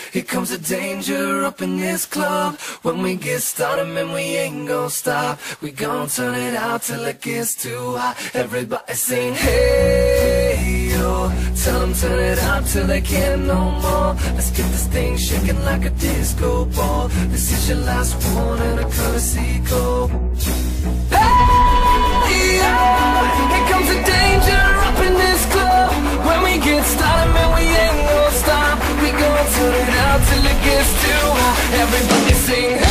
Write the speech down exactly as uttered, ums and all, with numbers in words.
Here comes the danger up in this club. When we get started, man, we ain't gon' stop. We gon' turn it out till it gets too hot. Everybody sing, hey, yo. Tell them turn it out till they can't no more. Let's get this thing shaking like a disco ball. This is your last one and a courtesy call. Hey, yo. Here comes the danger up in this club. When we get started, man, we ain't gon' stop. We gon' turn it out till it gets too hot. Everybody sing,